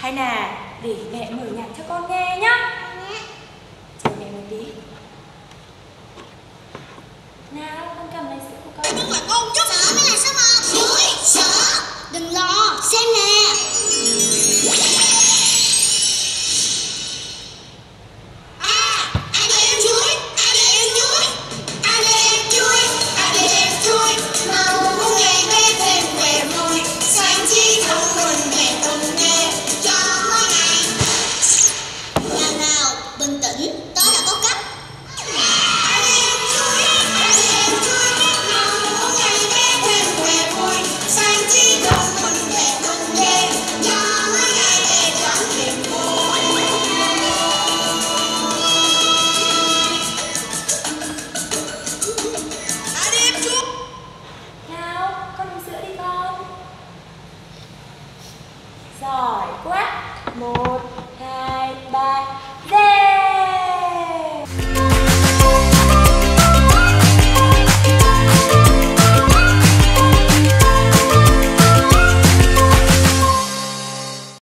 Hay là để mẹ mở nhạc cho con nghe nhá. Chờ mẹ một tí. Nào, con cầm lấy sữa của con. Đúng là ngon nhất. Sợ mới là số 1. Chuối, sợ. Đừng lo, xem nè. Giỏi quá. 1